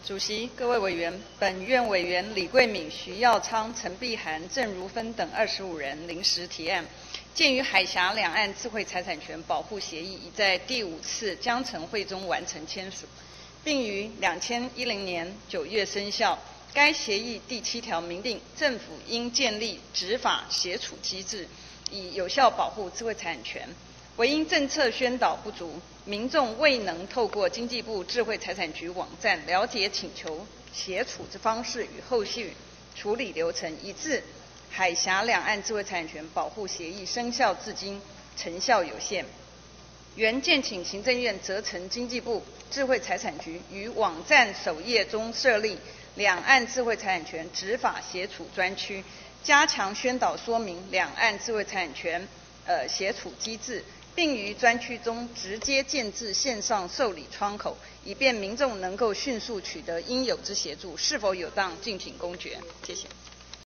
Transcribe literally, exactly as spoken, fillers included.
主席、各位委员，本院委员李桂敏、徐耀昌、陈碧涵、郑如芬等二十五人临时提案，鉴于海峡两岸智慧财产权保护协议已在第五次江城会中完成签署，并于两千一零年九月生效。该协议第七条明定，政府应建立执法协处机制，以有效保护智慧财产权。唯因政策宣导不足，民众未能透过经济部智慧财产局网站了解请求协处之方式与后续处理流程，以致海峡两岸智慧财产权保护协议生效至今成效有限。原建请行政院责成经济部智慧财产局于网站首页中设立两岸智慧财产权执法协处专区，加强宣导说明两岸智慧财产权呃协处机制，并于专区中直接建置线上受理窗口，以便民众能够迅速取得应有之协助。是否有当，敬请公决。谢谢。